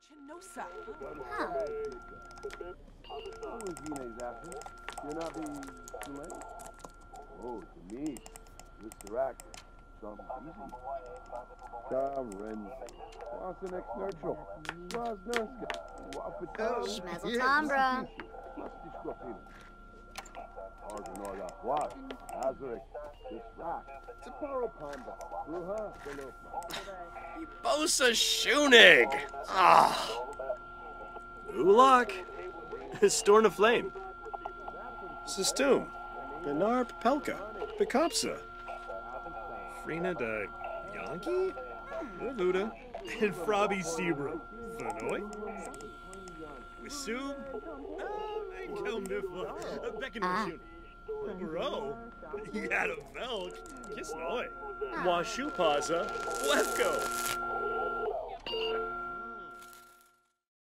Chinosa. Oh, Denise, Mr. Actor. Something easy. Karen, what's the next nurture? Schmezel Tombra. Bosa Shunig! Ah! Ulak! Storn of Flame. Sistum. Benar Pelka. Bekopsa. Frina de Yankee? Luda. And Frobby Sebra. Vanoy? Wisum? Enkel Mifla. Beckin Mishuni. Bro, you had a milk. Kiss Noy. Washupaza. Lefko.